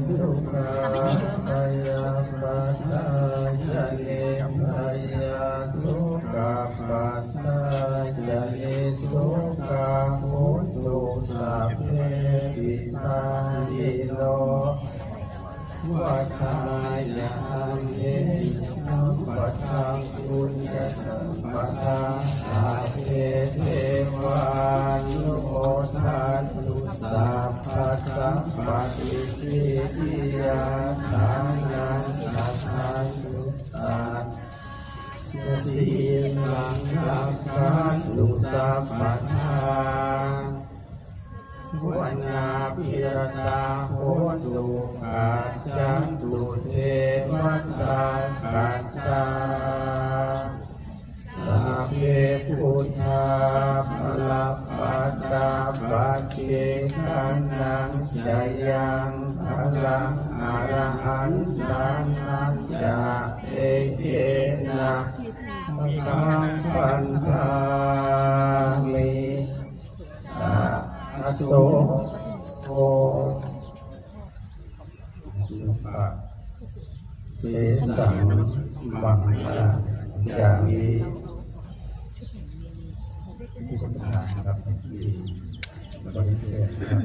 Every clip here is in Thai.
สุขาพยาปัสสะเนพยาสุขาปัสสะเนสุขาโหตุสัพเพปิปานิโนวัฏายะเยสัมปะทังปุญญสัมปะทาสัพเพเทวานุโมทันตุสัพพะสัมปติสิทธิยาทานังสัพพันตุสัพสีลังรักขันตุสัพพะทาวันนาภิรตาโหตุกัจจันตุเทวตากัจจาสัพเพพุทธาภลัพพัตตาปัจเจขันนังจายังพลังอรหันตังนัจจาเอเกนะสัมปันธามิสัสโสโภเสสังมังคลาอย่างนี้ที่สำคัญนะครับที่บริเวณนะครับ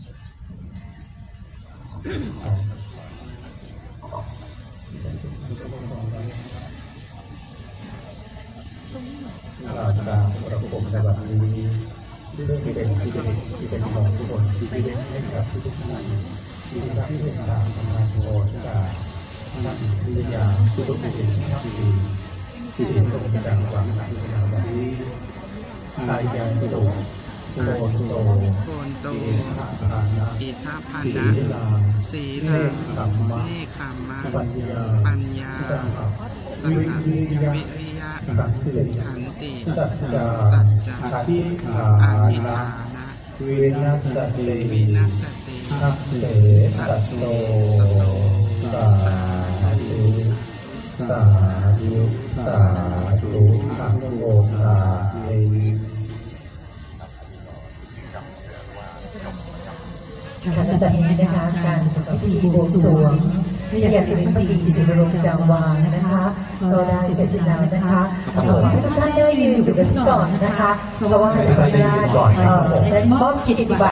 เราจะประกอบในวันนี้ที่เป็นของทุกคนที่เป็นให้กับทุกท่านที่เป็นตามธรรมะโอจากนักวิทยาทุกๆที่เป็นตรงจากความหนักในวันนี้กายยานโตโกนโตอิทัพพานะสีลาขัมมะปัญญาสัมมาวิริยะขันติสัจจะอธิฐานะวินัสติทัพเสสัตโตสาธุสาธุสาธุอังโมทามิขณะนี้นะคะการพิธีบวงสรวงพระยาสุรินทร์ปีศิริโรจจังวานะคะก็ได้เสร็จสิ้นแล้วนะคะขอให้ทุกท่านได้ยืนอยู่กับที่ก่อนนะคะเพราะว่าจะขออนุญาตได้มอบกิจบัตร